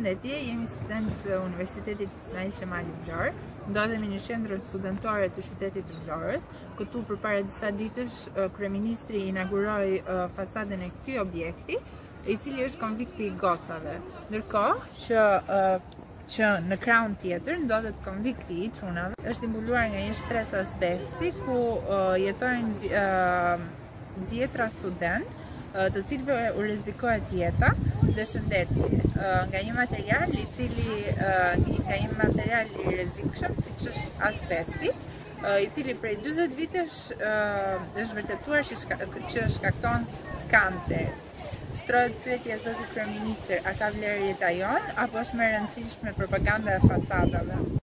Përshëndetje, jemi studentë Universitetit Ismail Qemali Vlorë. Ndodhemi në qendrën studentore të qytetit të Vlorës. Këtu përpara disa ditësh kryeministri inauguroi fasadën e këtij objekti, i cili është konvikti i gocave. Ndërkohë që në krahun tjetër ndodhet konvikti i çunave. Është imbuluar nga një shtres azbesti ku jetojnë dhjetra studentë, të cilëve u rrezikohet jeta dhe shëndeti nga një material i rrezikshëm siç është azbesti, i cili prej 40 vitesh është vërtetuar që shkakton kancer. Shtrohet pyetja zoti kryeministër, a ka vlerë jeta jon apo është më e rëndësishme propaganda e fasadave?